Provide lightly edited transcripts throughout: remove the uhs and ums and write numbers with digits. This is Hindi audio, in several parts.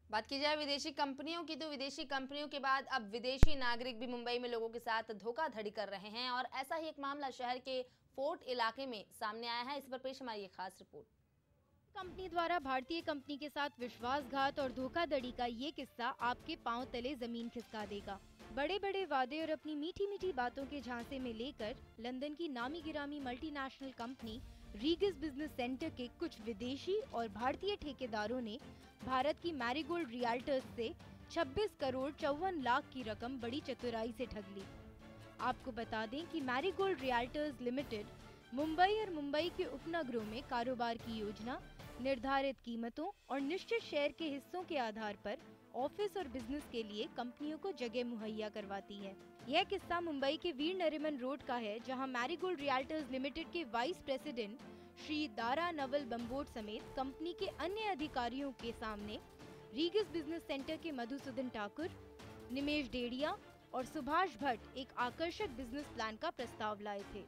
बात की जाए विदेशी कंपनियों की, तो विदेशी कंपनियों के बाद अब विदेशी नागरिक भी मुंबई में लोगों के साथ धोखाधड़ी कर रहे हैं और ऐसा ही एक मामला शहर के फोर्ट इलाके में सामने आया है। इस पर पेश हमारी ये खास रिपोर्ट। कंपनी द्वारा भारतीय कंपनी के साथ विश्वासघात और धोखाधड़ी का ये किस्सा आपके पांव तले जमीन खिसका देगा। बड़े बड़े वादे और अपनी मीठी मीठी बातों के झांसे में लेकर लंदन की नामी गिरामी multinational company Regus business center के कुछ विदेशी और भारतीय ठेकेदारों ने भारत की मैरीगोल्ड रियल्टर्स से 26 करोड़ 54 लाख की रकम बड़ी चतुराई से ठग ली। आपको बता दें कि मैरीगोल्ड रियल्टर्स लिमिटेड मुंबई और मुंबई के उपनगरों में कारोबार की योजना, निर्धारित कीमतों और निश्चित शेयर के हिस्सों के आधार पर ऑफिस और बिजनेस के लिए कंपनियों को जगह मुहैया करवाती है। यह किस्सा मुंबई के वीर नरिमन रोड का है, जहां मैरीगोल्ड रियल्टर्स लिमिटेड के वाइस प्रेसिडेंट श्री दारा नवल बम्बोट समेत कंपनी के अन्य अधिकारियों के सामने रीगस बिजनेस सेंटर के मधुसूदन ठाकुर, निमेश डेड़िया और सुभाष भट्ट एक आकर्षक बिजनेस प्लान का प्रस्ताव लाए थे।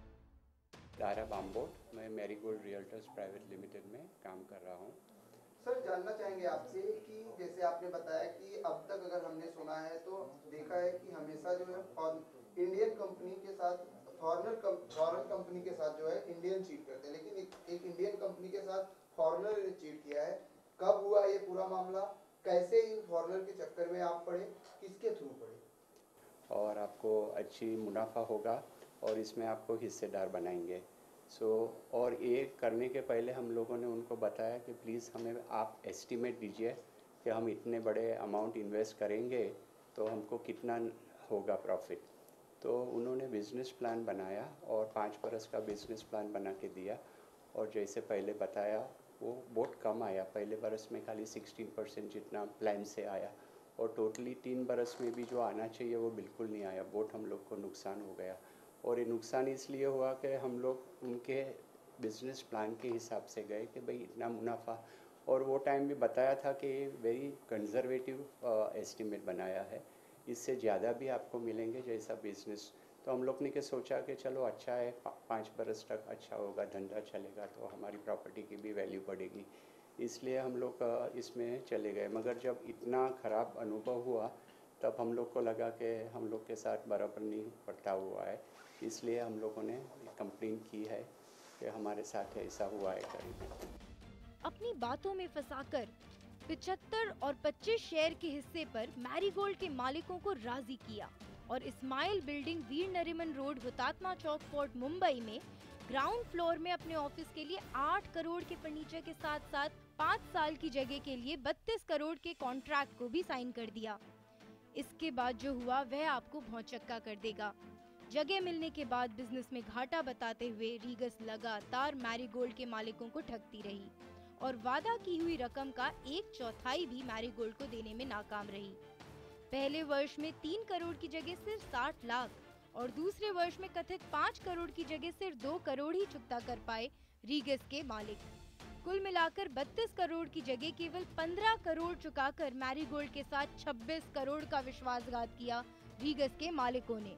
दारा बाम्बोट, मैं मैरीगोल्ड रियल्टर्स प्राइवेट लिमिटेड में काम कर रहा हूँ। सर, जानना चाहेंगे आपसे कि जैसे आपने बताया कि अब तक अगर हमने सुना है तो देखा है कि हमेशा जो है इंडियन कंपनी के साथ फॉरेन कंपनी के साथ जो है इंडियन चीट करते हैं, लेकिन एक इंडियन कंपनी के साथ फॉरेनर ने चीट किया है। कब हुआ ये पूरा मामला, कैसे इन फॉरेनर के चक्कर में आप पड़े, किसके थ्रू पड़े? और आपको अच्छी मुनाफा होगा और इसमें आपको हिस्सेदार बनाएंगे। और ये करने के पहले हम लोगों ने उनको बताया कि प्लीज़ हमें आप एस्टीमेट दीजिए कि हम इतने बड़े अमाउंट इन्वेस्ट करेंगे तो हमको कितना होगा प्रॉफिट। तो उन्होंने बिज़नेस प्लान बनाया और 5 बरस का बिज़नेस प्लान बना के दिया, और जैसे पहले बताया वो बहुत कम आया। पहले बरस में खाली 16% जितना प्लान से आया, और टोटली 3 बरस में भी जो आना चाहिए वो बिल्कुल नहीं आया। बहुत हम लोग को नुकसान हो गया, और ये नुकसान इसलिए हुआ कि हम लोग उनके बिज़नेस प्लान के हिसाब से गए कि भाई इतना मुनाफा, और वो टाइम भी बताया था कि वेरी कंजर्वेटिव एस्टीमेट बनाया है, इससे ज़्यादा भी आपको मिलेंगे जैसा बिज़नेस। तो हम लोग ने के सोचा कि चलो अच्छा है, 5 बरस तक अच्छा होगा, धंधा चलेगा तो हमारी प्रॉपर्टी की भी वैल्यू बढ़ेगी, इसलिए हम लोग इसमें चले गए। मगर जब इतना ख़राब अनुभव हुआ तब हम लोग को लगा कि हम लोग के साथ बराबर नहीं पड़ता हुआ है, इसलिए हम लोगों ने कंप्लेन की है कि हमारे साथ ऐसा हुआ है करीब। अपनी बातों में फंसाकर 75 और 25 शेयर के हिस्से पर मैरीगोल्ड के मालिकों को राजी किया और Ismail building, Veer Nariman road, Hutatma Chowk, fort Mumbai में ग्राउंड फ्लोर में अपने ऑफिस के लिए 8 करोड़ के फर्नीचर के साथ साथ 5 साल की जगह के लिए 32 करोड़ के कॉन्ट्रैक्ट को भी साइन कर दिया। इसके बाद जो हुआ वह आपको भौचक्का कर देगा। जगह मिलने के बाद बिजनेस में घाटा बताते हुए रीगस लगातार मैरीगोल्ड के मालिकों को ठगती रही और वादा की हुई रकम का 1/4 भी मैरीगोल्ड को देने में नाकाम रही। पहले वर्ष में 3 करोड़ की जगह सिर्फ 60 लाख और दूसरे वर्ष में कथित 5 करोड़ की जगह सिर्फ 2 करोड़ ही चुकता कर पाए रीगस के मालिक। कुल मिलाकर 32 करोड़ की जगह केवल 15 करोड़ चुकाकर मैरीगोल्ड के साथ 26 करोड़ का विश्वासघात किया रीगस के मालिकों ने।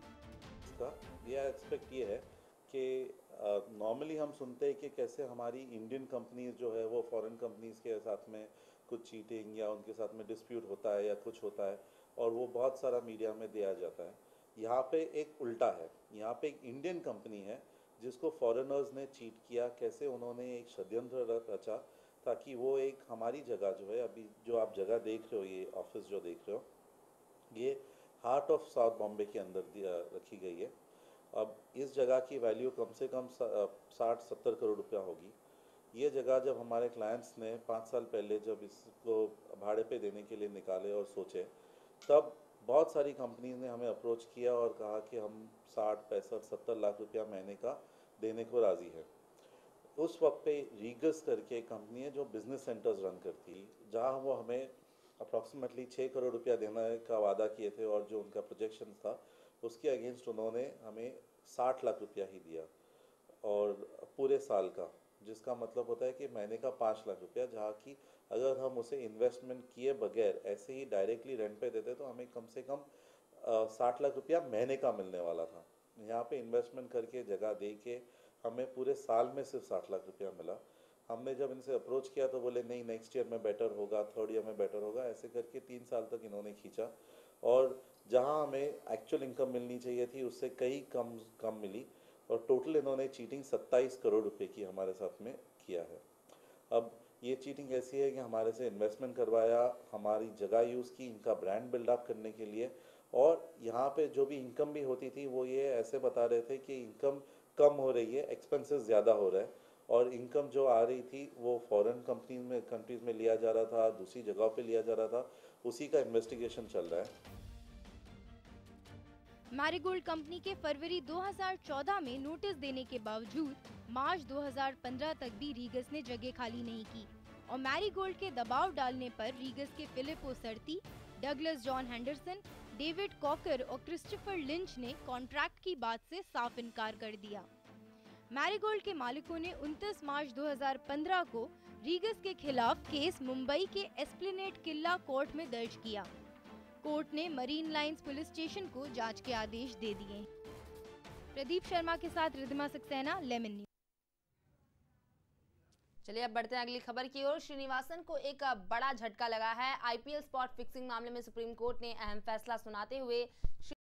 यह एक्सपेक्ट ये है कि नॉर्मली हम सुनते हैं कि कैसे हमारी इंडियन कंपनीज जो है वो फॉरेन कंपनीज के साथ में कुछ चीटिंग या उनके साथ में डिस्प्यूट होता है या कुछ होता है, और वो बहुत सारा मीडिया में दिया जाता है। यहाँ पे एक उल्टा है, यहाँ पे एक इंडियन कंपनी है जिसको फॉरेनर्स ने चीट किया। कैसे उन्होंने एक षड्यंत्र रचा ताकि वो एक हमारी जगह जो है, अभी जो आप जगह देख रहे हो, ये ऑफिस जो देख रहे हो, ये हार्ट ऑफ साउथ बॉम्बे के अंदर रखी गई है। अब इस जगह की वैल्यू कम से कम 60-70 करोड़ रुपया होगी। ये जगह जब हमारे क्लाइंट्स ने 5 साल पहले जब इसको भाड़े पे देने के लिए निकाले और सोचे, तब बहुत सारी कंपनीज ने हमें अप्रोच किया और कहा कि हम 60, 65, 70 लाख रुपया महीने का देने को राज़ी है। उस वक्त पे रीगस करके एक कंपनी है जो बिजनेस सेंटर्स रन करती, जहाँ वो हमें अप्रॉक्सीमेटली 6 करोड़ रुपया देने का वादा किए थे, और जो उनका प्रोजेक्शन था उसके अगेंस्ट उन्होंने हमें 60 लाख रुपया ही दिया, और पूरे साल का, जिसका मतलब होता है कि महीने का 5 लाख रुपया, जहाँ की अगर हम उसे इन्वेस्टमेंट किए बगैर ऐसे ही डायरेक्टली रेंट पे देते तो हमें कम से कम 60 लाख रुपया महीने का मिलने वाला था। यहाँ पे इन्वेस्टमेंट करके जगह दे के हमें पूरे साल में सिर्फ 60 लाख रुपया मिला। हमने जब इनसे अप्रोच किया तो बोले नहीं नेक्स्ट ईयर में बेटर होगा, थर्ड ईयर में बेटर होगा, ऐसे करके 3 साल तक इन्होंने खींचा। और जहां हमें एक्चुअल इनकम मिलनी चाहिए थी उससे कई कम कम मिली, और टोटल इन्होंने चीटिंग 27 करोड़ रुपए की हमारे साथ में किया है। अब ये चीटिंग ऐसी है कि हमारे से इन्वेस्टमेंट करवाया, हमारी जगह यूज़ की इनका ब्रांड बिल्डअप करने के लिए, और यहाँ पे जो भी इनकम भी होती थी वो ये ऐसे बता रहे थे कि इनकम कम हो रही है, एक्सपेंसेस ज़्यादा हो रहा है, और इनकम जो आ रही थी वो फॉरेन कंट्रीज़ में लिया जा रहा था, दूसरी जगहों पे लिया जा रहा था, उसी का इन्वेस्टिगेशन चल रहा है। मैरीगोल्ड कंपनी के फरवरी 2014 में नोटिस देने के बावजूद मार्च 2015 तक भी रीगस ने जगह खाली नहीं की और मैरीगोल्ड के दबाव डालने पर रीगस के Philip Osarti, Douglas John Henderson, David Coker और क्रिस्टोफर लिंच ने कॉन्ट्रैक्ट की बात से साफ इनकार कर दिया। मैरीगोल्ड के मालिकों ने 29 मार्च 2015 को रीगस के खिलाफ केस मुंबई के एस्प्लेनेड किला कोर्ट में दर्ज किया। कोर्ट ने मरीन लाइंस पुलिस स्टेशन को जांच के आदेश दे दिए। प्रदीप शर्मा के साथ रिद्धिमा सक्सेना, लेमन न्यूज। चलिए अब बढ़ते हैं अगली खबर की ओर। श्रीनिवासन को एक बड़ा झटका लगा है। आईपीएल स्पॉट फिक्सिंग मामले में सुप्रीम कोर्ट ने अहम फैसला सुनाते हुए